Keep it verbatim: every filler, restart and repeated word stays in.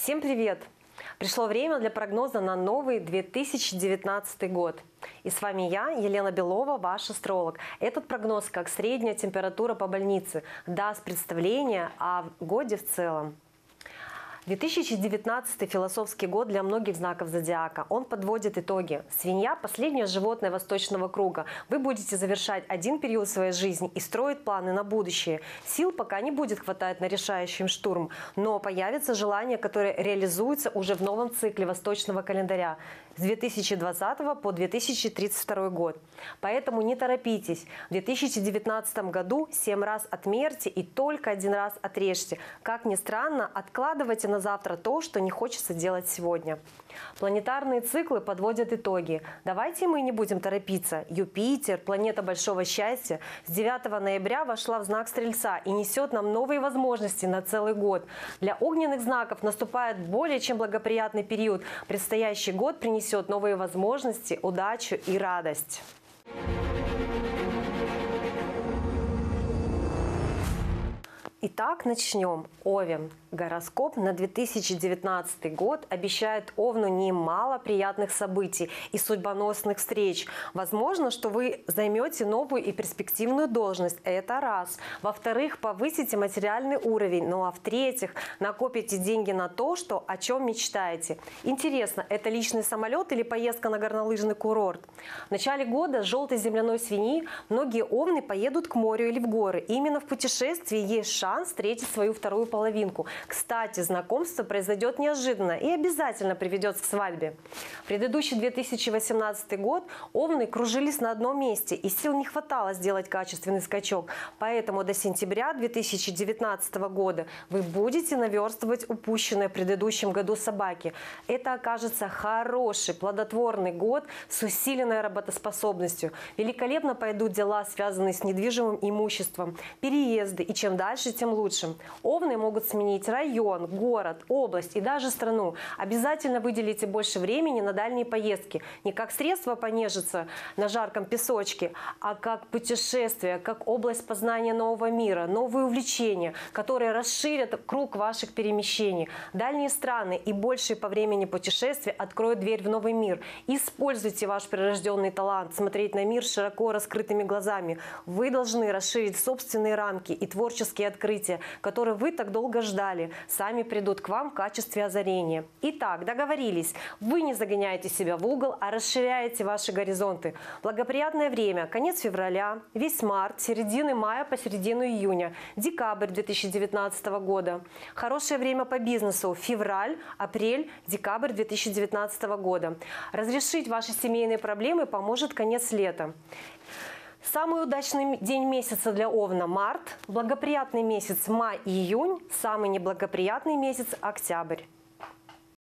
Всем привет! Пришло время для прогноза на новый две тысячи девятнадцатый год. И с вами я, Елена Белова, ваш астролог. Этот прогноз, как средняя температура по больнице, даст представление о годе в целом. две тысячи девятнадцатый философский год для многих знаков зодиака. Он подводит итоги. Свинья – последнее животное восточного круга. Вы будете завершать один период своей жизни и строить планы на будущее. Сил пока не будет хватать на решающий штурм, но появится желание, которое реализуется уже в новом цикле восточного календаря с две тысячи двадцатого по две тысячи тридцать второй год. Поэтому не торопитесь. В две тысячи девятнадцатом году семь раз отмерьте и только один раз отрежьте. Как ни странно, откладывайте на завтра то, что не хочется делать сегодня. Планетарные циклы подводят итоги. Давайте мы не будем торопиться. Юпитер, планета большого счастья, с девятого ноября вошла в знак Стрельца и несет нам новые возможности на целый год. Для огненных знаков наступает более чем благоприятный период. Предстоящий год принесет новые возможности, удачу и радость. Итак, начнем. Овен. Гороскоп на две тысячи девятнадцатый год обещает Овну немало приятных событий и судьбоносных встреч. Возможно, что вы займете новую и перспективную должность. Это раз. Во-вторых, повысите материальный уровень. Ну а в-третьих, накопите деньги на то, что, о чем мечтаете. Интересно, это личный самолет или поездка на горнолыжный курорт? В начале года с желтой земляной свиньи многие овны поедут к морю или в горы. И именно в путешествии есть шанс встретить свою вторую половинку. Кстати, знакомство произойдет неожиданно и обязательно приведет к свадьбе. В предыдущий две тысячи восемнадцатый год овны кружились на одном месте, и сил не хватало сделать качественный скачок. Поэтому до сентября две тысячи девятнадцатого года вы будете наверстывать упущенное в предыдущем году собаки. Это окажется хороший, плодотворный год с усиленной работоспособностью. Великолепно пойдут дела, связанные с недвижимым имуществом, переезды, и чем дальше, тем лучше. Овны могут сменить район, город, область и даже страну. Обязательно выделите больше времени на дальние поездки. Не как средство понежиться на жарком песочке, а как путешествие, как область познания нового мира, новые увлечения, которые расширят круг ваших перемещений. Дальние страны и большие по времени путешествия откроют дверь в новый мир. Используйте ваш прирожденный талант смотреть на мир широко раскрытыми глазами. Вы должны расширить собственные рамки и творческие открытия, которые вы так долго ждали, сами придут к вам в качестве озарения. Итак, договорились. Вы не загоняете себя в угол, а расширяете ваши горизонты. Благоприятное время – конец февраля, весь март, середины мая по середину июня, декабрь две тысячи девятнадцатого года. Хорошее время по бизнесу – февраль, апрель, декабрь две тысячи девятнадцатого года. Разрешить ваши семейные проблемы поможет конец лета. Самый удачный день месяца для Овна – март, благоприятный месяц – май и июнь, самый неблагоприятный месяц – октябрь.